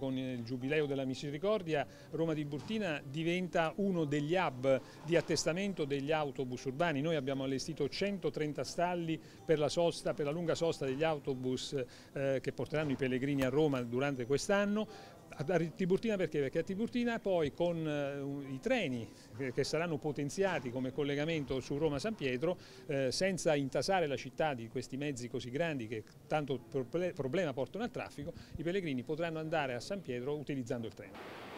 con il Giubileo della Misericordia, Roma Tiburtina diventa uno degli hub di attestamento degli autobus urbani. Noi abbiamo allestito 130 stalli per la lunga sosta degli autobus che porteranno i pellegrini a Roma durante quest'anno. A Tiburtina perché? Perché a Tiburtina poi con i treni che saranno potenziati come collegamento su Roma-San Pietro, senza intasare la città di questi mezzi così grandi che tanto problema portano al traffico, i pellegrini potranno andare a San Pietro utilizzando il treno.